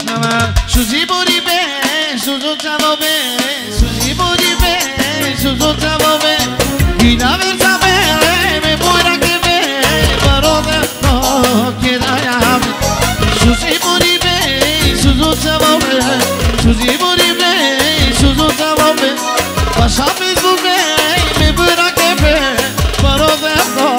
Suzy Boribe, Suzo Chavobe, Suzy Boribe, Suzo Chavobe, Gina Versabe, me pura que me, pero de no quiera ya. Suzy Boribe, Suzo Chavobe, Suzy Boribe, Suzo Chavobe, pasa Facebook me pura que me, pero de no.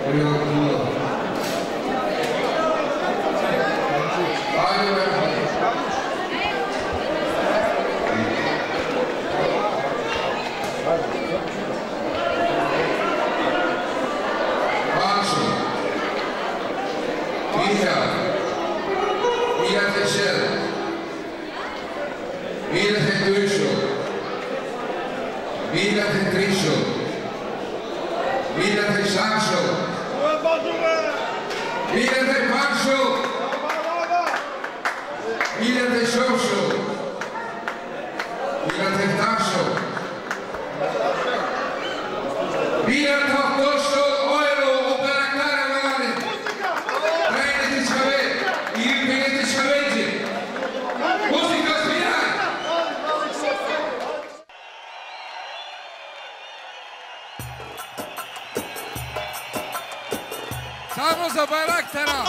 Samo za Bajraktara!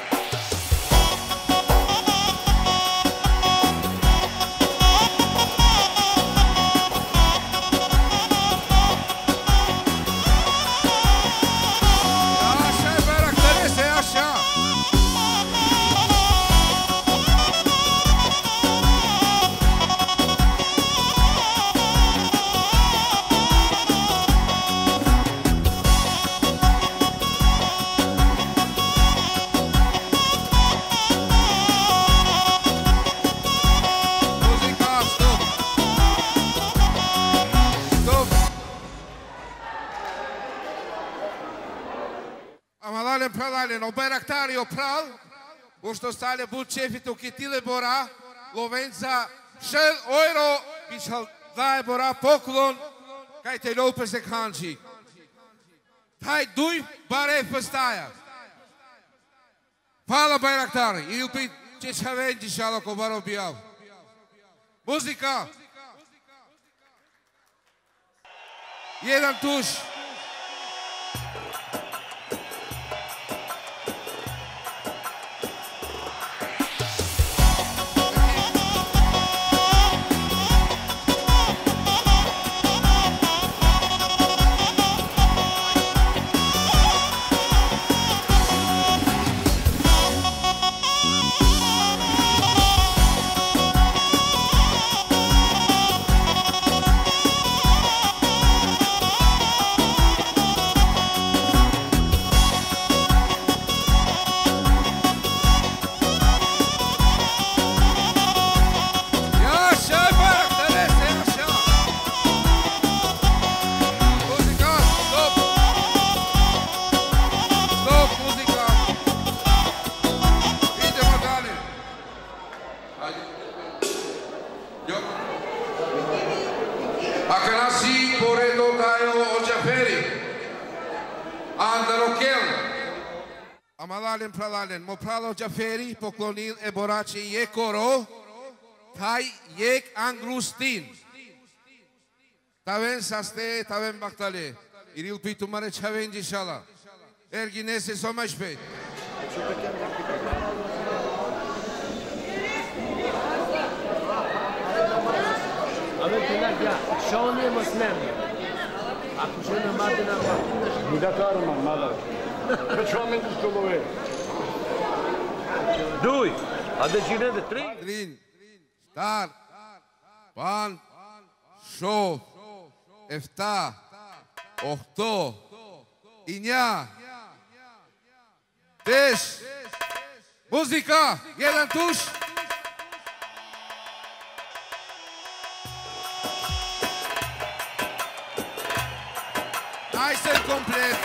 O Bajraktari opral, pošto stale bud čefit u kitile bora, Lovenca šel euro, pišal daje bora poklon, kaj te lope se kanči. Taj duj bare postaja. Hvala Bajraktari, ili pi će čavenđi šalo ko baro bijav. Muzika. Jedan tuš. Pralalen, Mopralo Jaferi, poklonil Eborace Jekoro, Taj Jek Angrustin. Taven saste, taven baktale. İril pitumare çavenci inşallah. Erginese somaşpet. Avem penal ya, şahane masnem. Akuşena madena var. Bu da karma, madem. Već vam je stolove. Duj, a da cine de trei? Trin, star, pan, šov, efta, ohto, inja, teš, muzika, jedan tuš. Ajse komplet.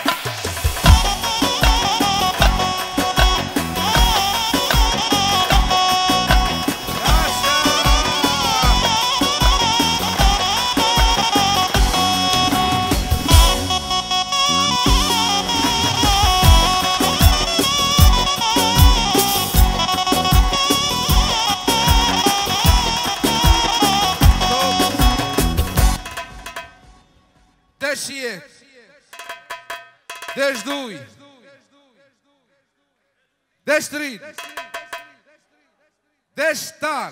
Deci doi, deci trei, deci tar.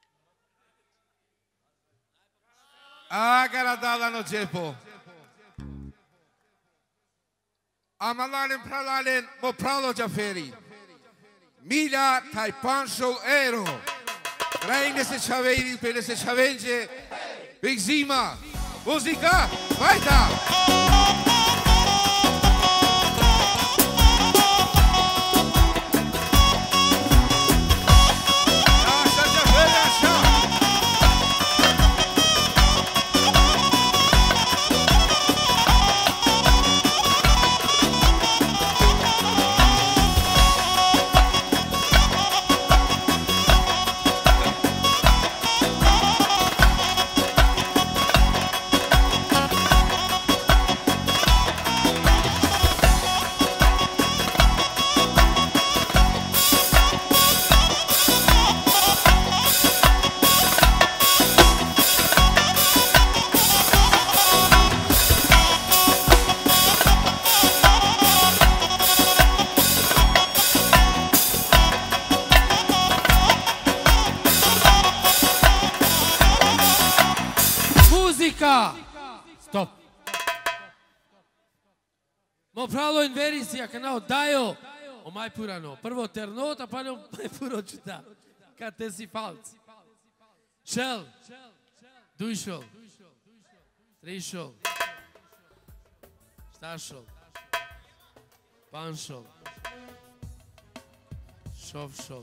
Agora dá lá no tempo. Amalalen pralalen mo pralo Jaferi. Mila tai 500 euro. Reine se chaveri pele se chavenge. Big Zima. Música. Weiter. Stop. Mo pralo in verisi a canao daio o mai purano. Prvo ternota pa ne mai puro čuta. Kad te si falc. Šel. Dujšol. Trišol. Štašol. Panšol. Šovšol.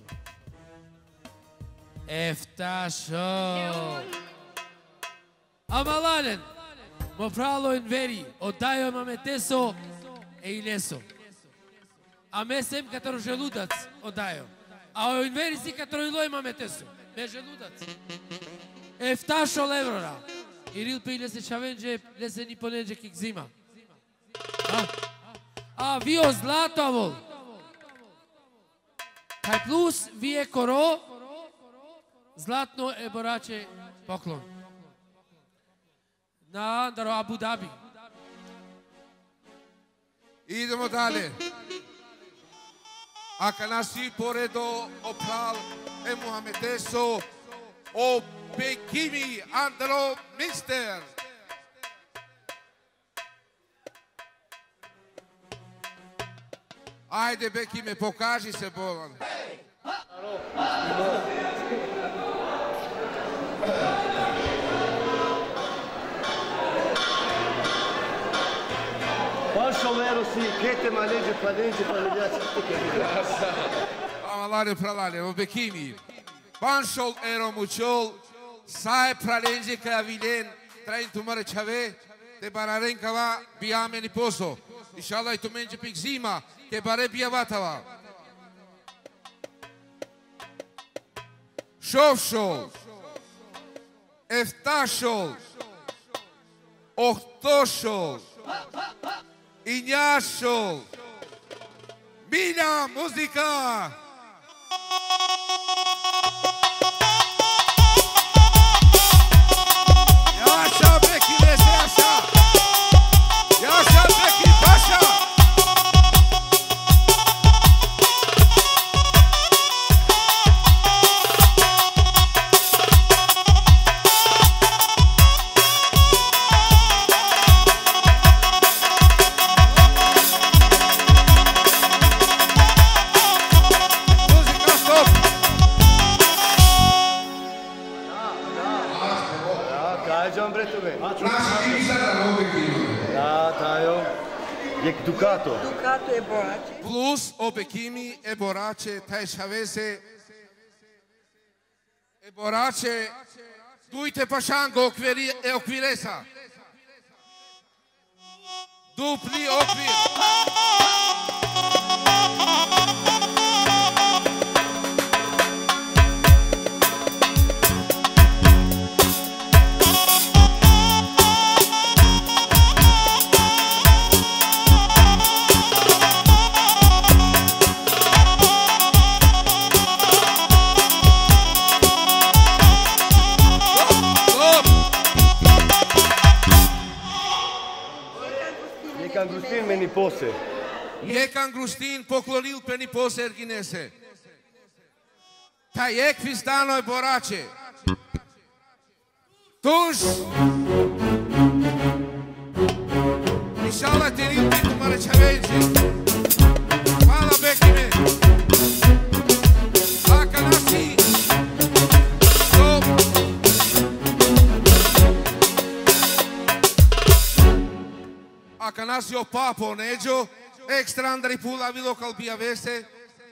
Eftašol. Amalalen. Mo pralo in veri, oddajo mame teso e ileso. A me sem katero želudac oddajo. A o in veri si katero iloj mame teso. Me želudac. Eftašol evrora. Iril pe ile se čavenđe, le se ni ponenđe kik zima. A vio zlatavol. Kaj plus vije koro, zlatno e borače poklon. Na Daro Abu Dhabi. Idemo dalje. Aka nasi poredo opral e Muhamedeso o Bekimi Andro Mister. Ajde Bekime, pokaži se bolan. Vero si, che te malegge palenze paleggiati. Amalare pralale, o Bekimi. Banshol ero muchol, sai pralenje ka vilen, train tumare chave, te bararen kava biame ni poso. Inshallah itu menje pik zima, ke bare biavatava. Shofshol. Eftashol. Ochtoshol. Iñashol. Mila música. Yaşa Beki dese yaşa. Yaşa Beki paşa. Ducato. Ducato e borace. Plus o Bekimi e borace tai chavese e borace duite pashango e okviresa. Dupli okvir. Pose. Jekan Grustin poklonil peni pose Erginese. Ta jek fistano e borace. Tuž. Inshallah terim ti tumare chavenge. Acanasio Papo Neggio, extra Andrei Pula Vilo Calbia Veste,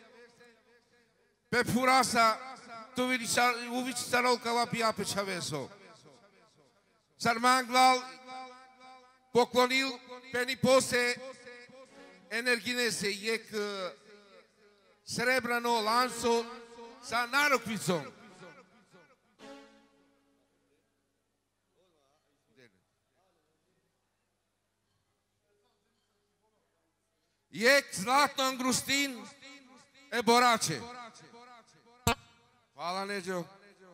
pe Purasa, tu uvici Sarol Calabia pe Chaveso. Sarmanglal, poklonil penipose Energinese, jek srebrano lanco sa narukvicom. Jek zlatno angrustin e borače. Hvala Neđo.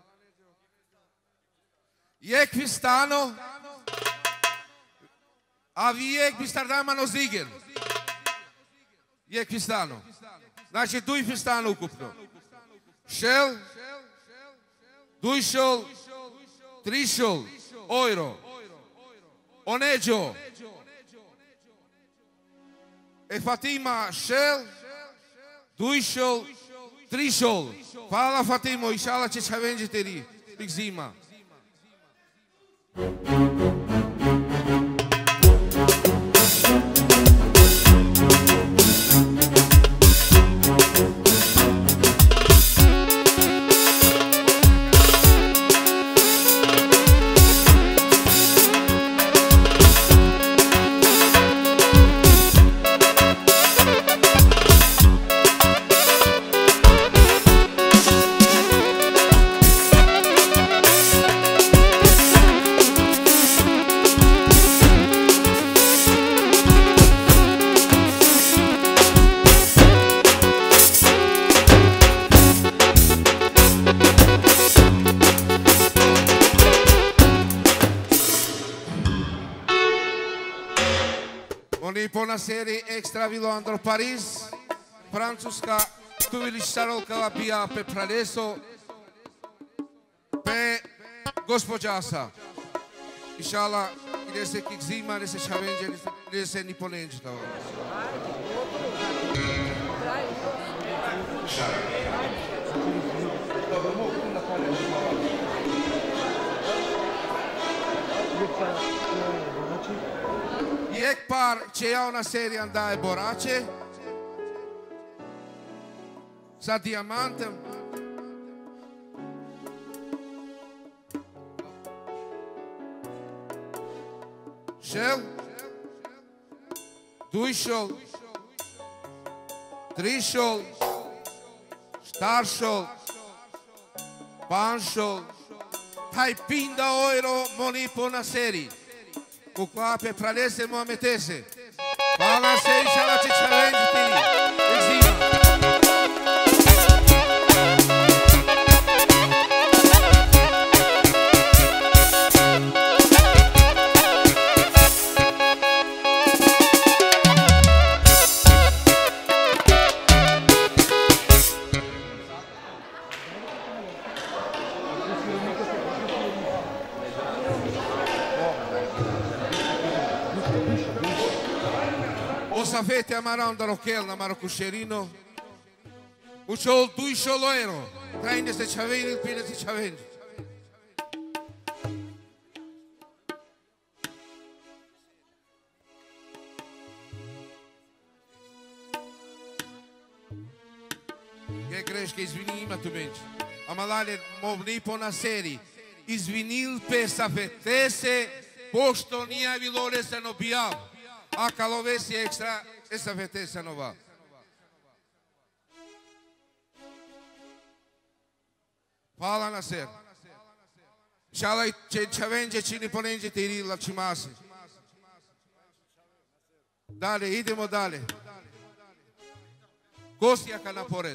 Jek vistano, a vijek bistardamano zigen. Jek vistano. Znači, duj vistano ukupno. Šel, duj šol, tri šol, euro. Oneđo. E Fatima šel, duj šol, tri šol. Hvala Fatimo, inšala će čavenđeteri, tik zima. Pona serie extra Vilo Andro Paris, Francuska, tu viliš Sarol Calabia pe Praleso, pe gospođasa. Inšala, ide se kik zima, ide se čavenđe, ide se ni ponenđe. Jek par će javna serija daje borače sa dijamantom. Šel, duj šol, tri šol, štar šol, pan šol, taj pinda euro moni po na seriji. Cu coape pralese moametese. Pala se inšala će čavenđeteri. Exima. Osa fete amaram da rokel na marocușerino. Ușol dui șoloero. Traine se čaveni, pine se čaveni. Je greške, izvini, ima tu menci. Amalale movni po na seriji. Izvinil pe sa fetese, pošto nije bilo reseno bijav. A calovesi extra, essa vetesa nova. Hvala na ser. Šala će čavenđe čini ponenđe tiri lačimase. Dalje, idemo dalje. Gostijaka na pored.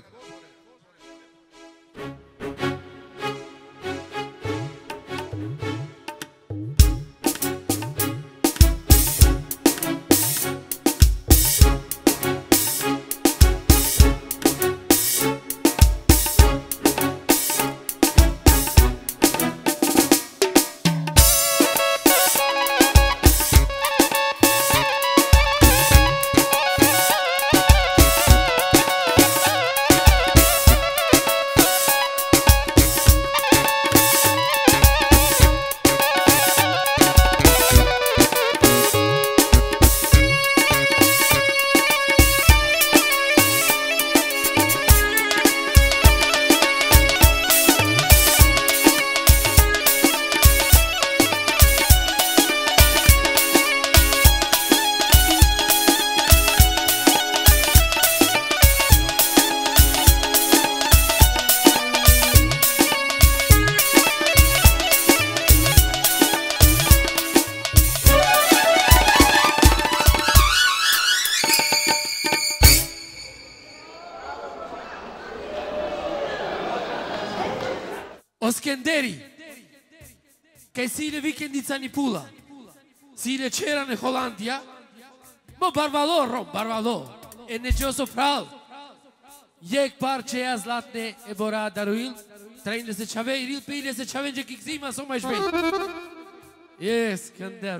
Skenderi, kaj sile vikendica një pula, sile qera në Hollandia, më barvalo, Rom, barvalo, e në gjoso prall, jek par që ja zlatne e bora daruil, trejnë se qave i ril pile se qave në kikzima, so ma i shpejt. Yes, Skender.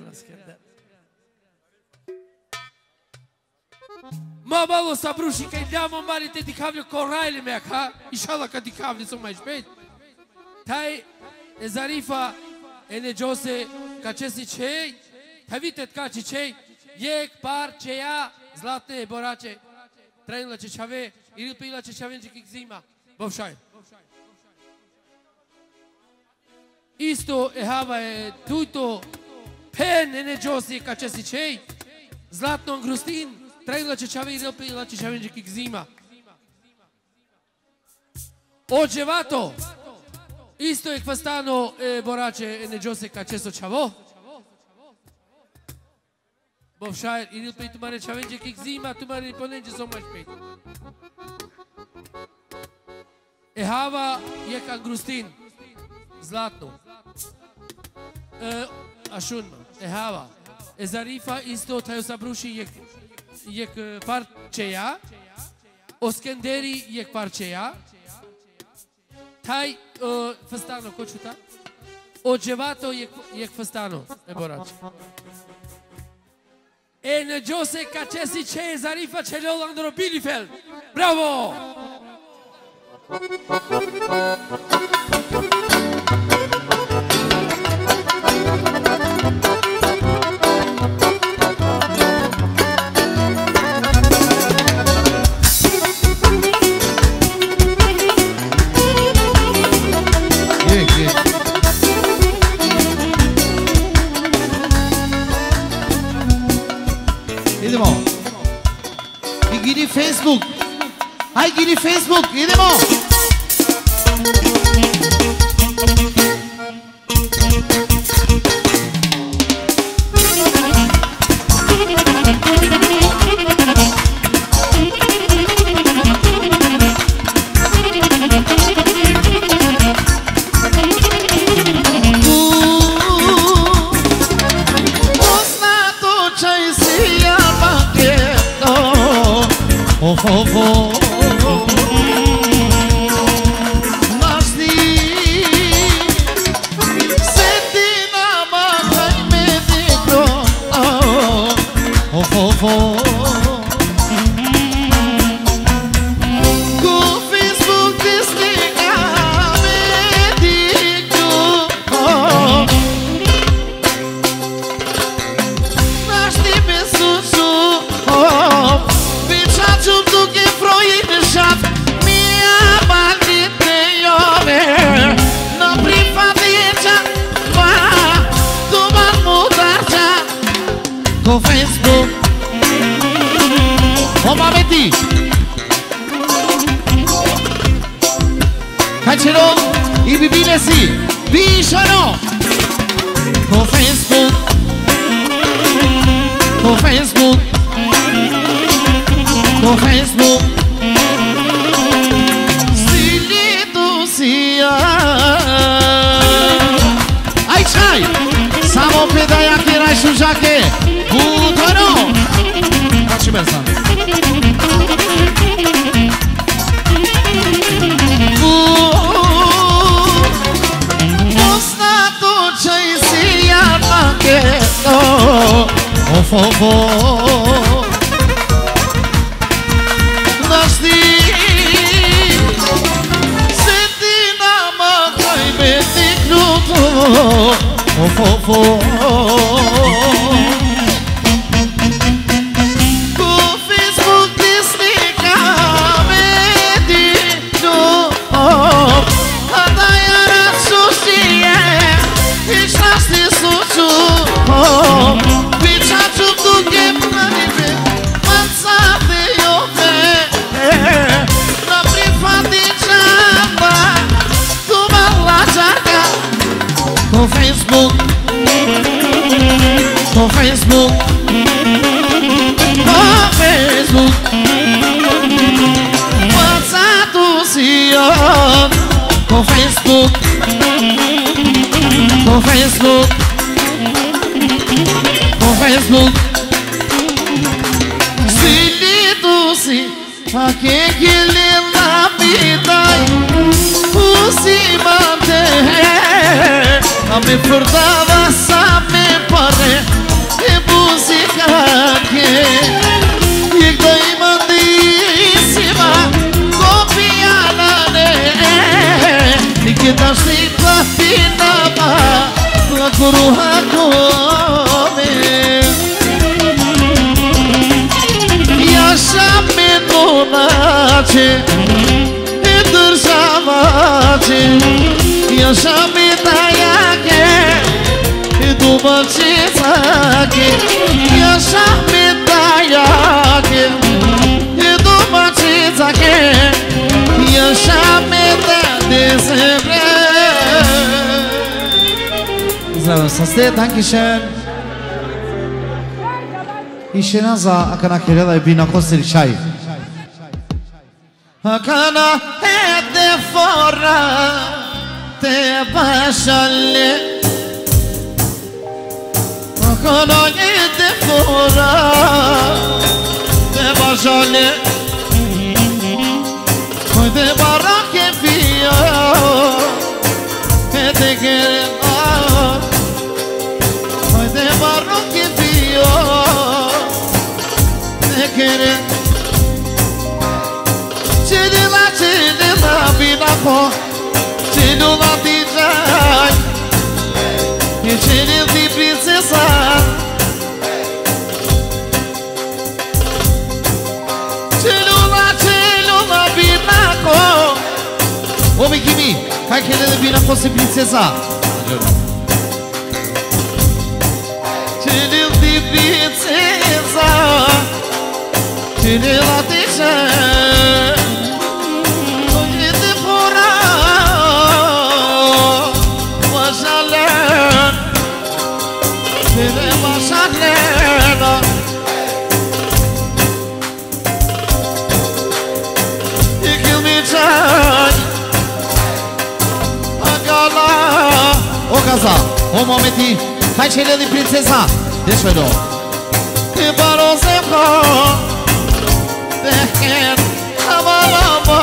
Ma malo sabrushi kaj ljamo mali te dikavljo korajle me aka, inshallah ka dikavljo so ma i shpejt. Taj e Zarifa e në gjose ka qesi qej, ta vitet ka që qej, jek par që ja zlatne e bora që trejnë la që qave, i ril pila që qave në kikzima, bovshaj. Isto e hava e tujto pen e në gjosi ka qesi qej, zlatno në grustin, trejla që qave i rëpila që qave në kikzima. O gjevato, isto e këpastano e borace e në gjosi ka qeso qavo. Bovshajr, i rëpila të mare qave në kikzima, të mare i ponen që so ma shpejt. E hava je ka grustin, zlatno. Ashun, e hava. E Zarifa isto taj sabrushi jek parçeja, o Skenderi jek parçeja, taj fëstano, ko qëta? O Gjevato jek fëstano, e boraç. E në gjose ka qesi që e Zarifa që lolla në Bilifeld. Bravo! Idemo. I giri Facebook. Aj giri Facebook, idemo. Facebook Silidusi Hakekili Lamidai Usimante Ame furdava sa me pare E musica che Ik do imandissima Copiana ne Ik da shlipa finama La kuruha kome Yaşa menunace E dârzavace Yaşa medaiake E dumacițake Yaşa medaiake E dumacițake Yaşa medaiake Saste, dankeschön. İşinaza akana kerela bina kosir çay. Akana hede fora te başalle. Akana hede fora te başalle. Hede barake fia hede gere. De barro que vio te quere Cedila binako Cedila dijaj E cedil di princesa Cedila binako O Mikimi, hai chele de binako se princesa Cedil di princesa Cedila dijaj Oye te fora Maşallah Seni maşallah Yıkılmayacak Agala O gaza O momenti Hai cele de princesa Deixa-o E para o zemco Dejen Amalama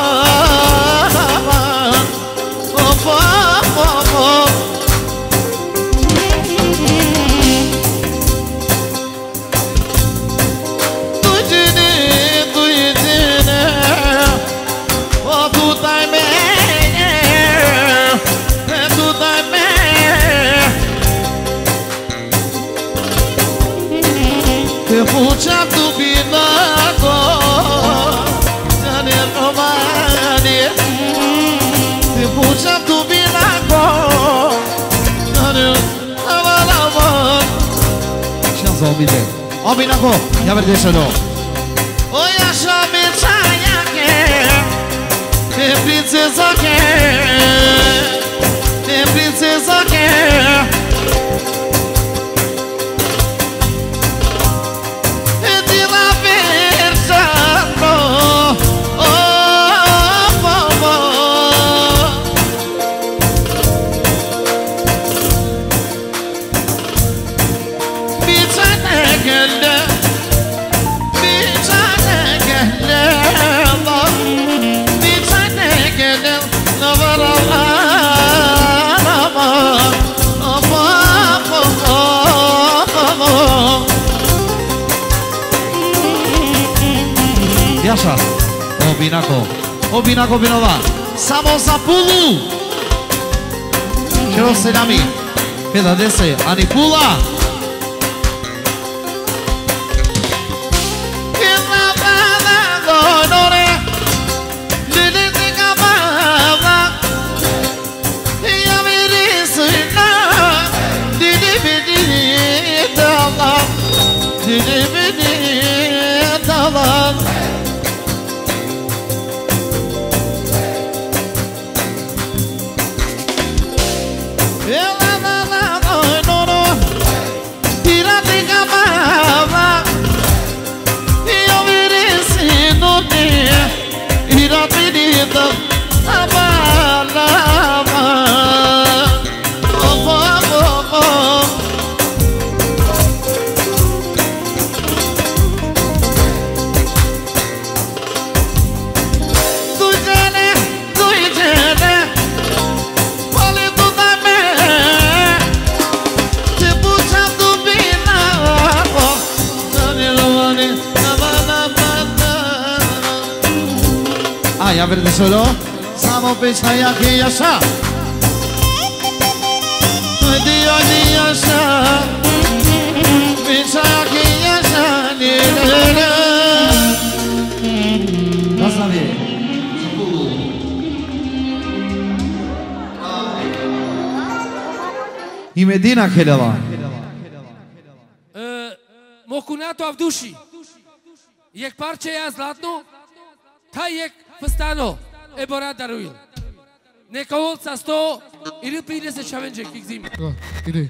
Puccia tu binato Gianni Romani Ti puccia tu binato Gianni Romani Şans olmaydı O binato Ya ver deşeno O yaşa bir çaya ke E princesa ke E princesa ke Yaşa O binako binova Samo za pulu Čero se nami Peda dese Ani pula Abalama, oh, a verde solo. Samo pensaia che yasha. Dia yasha. Pensaia che yasha. Nasave. I Medina Khelava. Мохунато Авдуши. Ек парче ја златно, та ек фстано е бора даруил. Нека олца 100 или 50 чавенџек ги зима. Иди.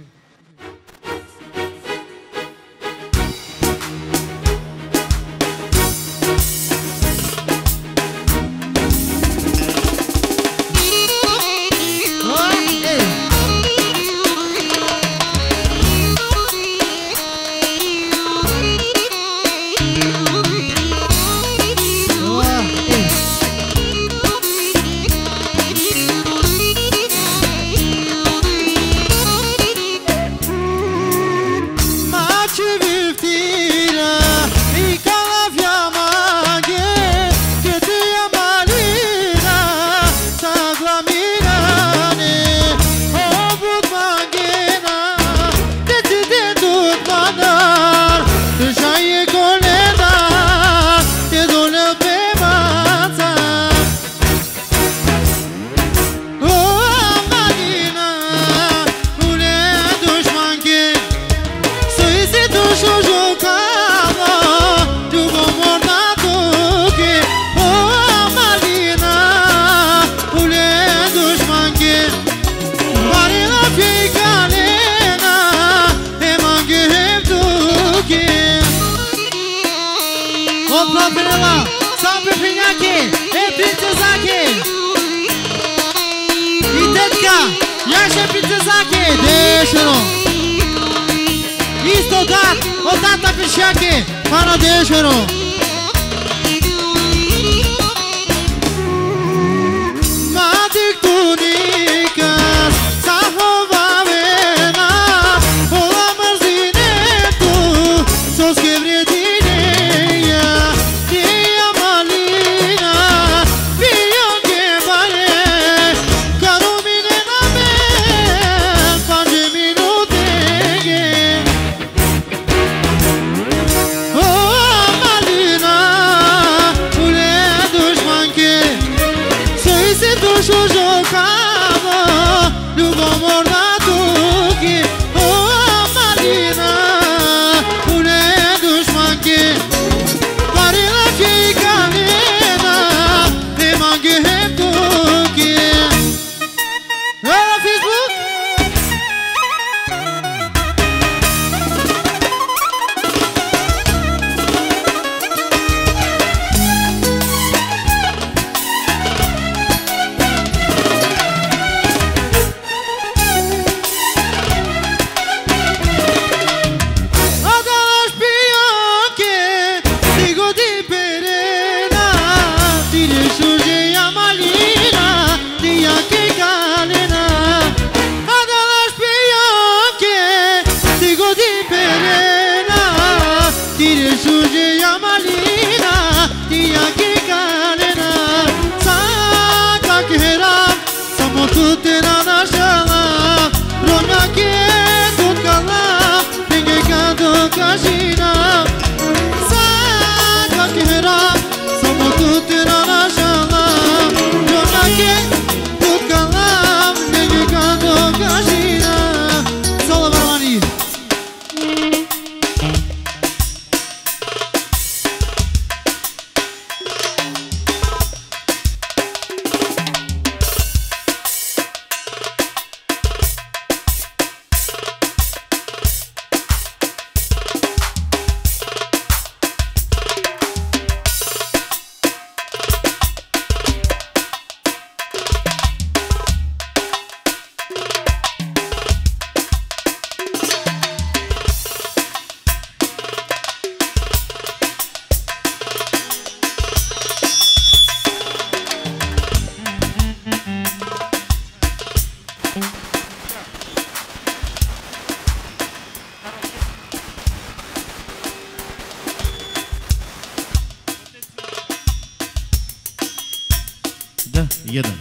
Para deixero. Matic tunikas, sahova vena, ola marzinetu, sos quebredineia, tia malina, pio que vale, carumine na me, panje minutege. Да, jedan.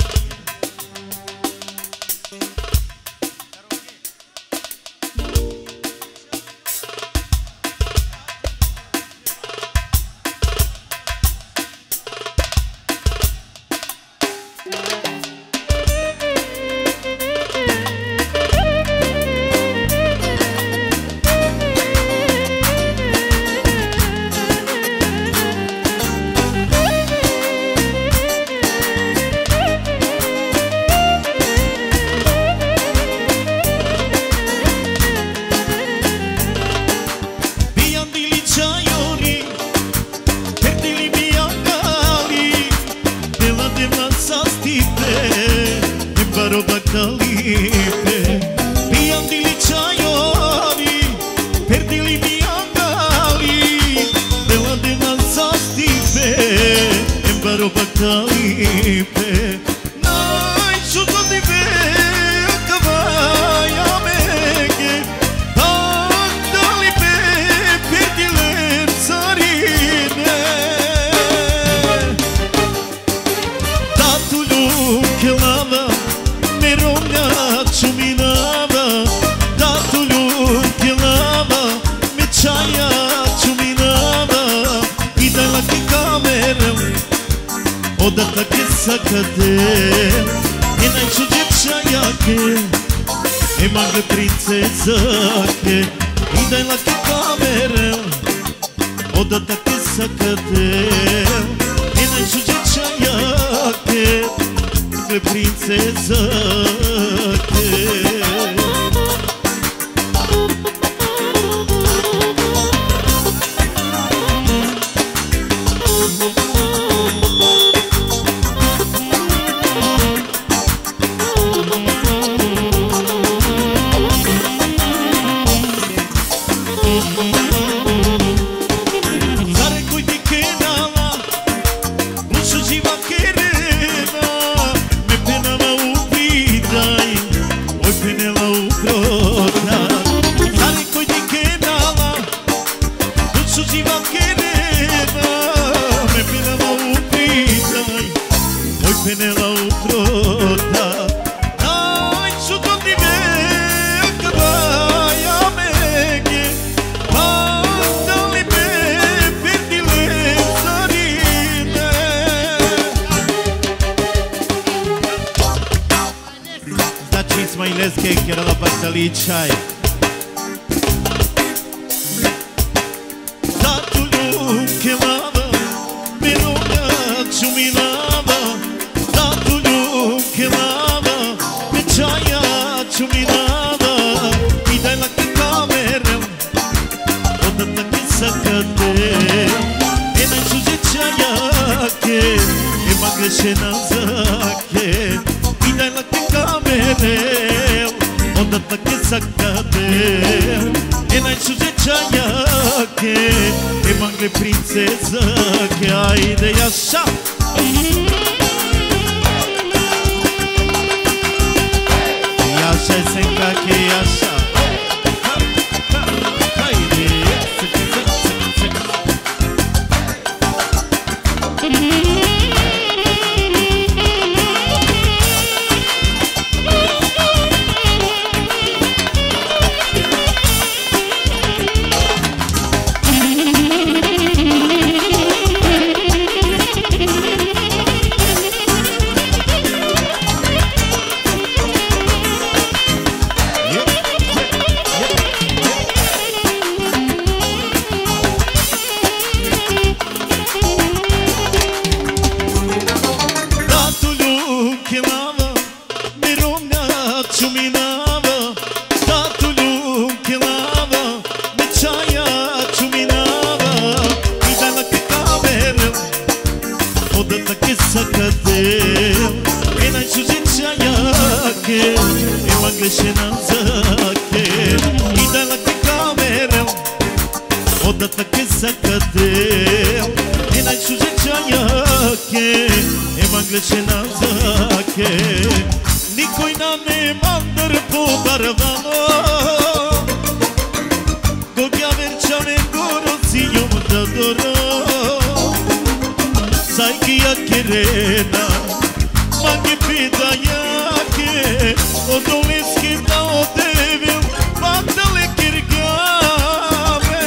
mangi pida jake, od uliski da odevim, bagdale kirgave.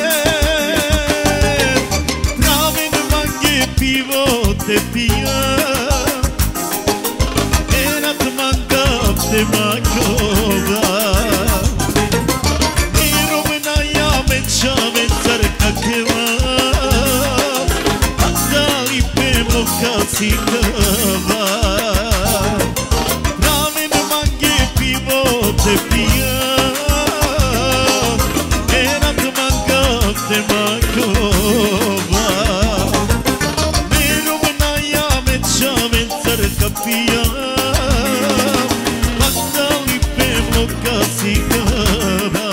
Travin mangi pivo te pija, erat mangap te makova. Irobna ja me čave crka keva, bagdali pemo kasikava. Travin mangi pivo te pija, erat mangap te makova. Irobna ja me čave crka pija, bagdali pemo kasikava.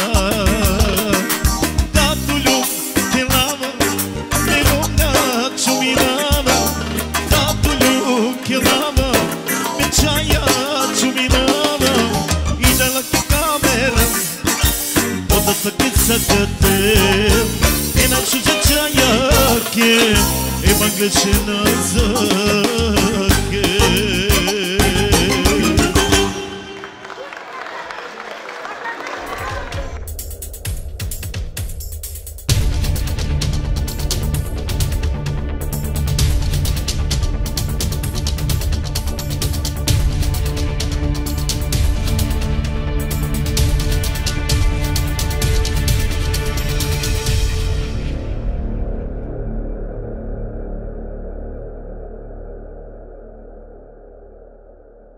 Tatulju te lava, nerovna čuminava. Tatulju ke lava, me čaja čuminava. I dala ke kamera, odata ke sakate. E na čuđa čaja ke, e magleše nazad.